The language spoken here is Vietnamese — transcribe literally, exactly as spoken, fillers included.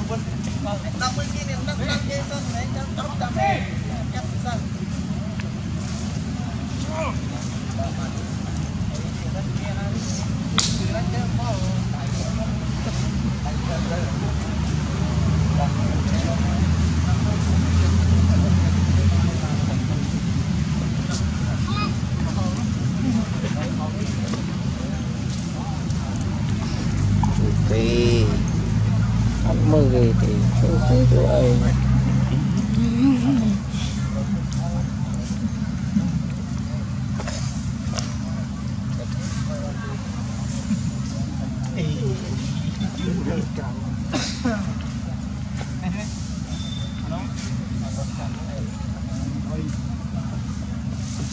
đọc cái này đọc đọc cái sân này đọc đọc cái cắt sân thì ăn mơ gì thì số thứ rồi thì chưa được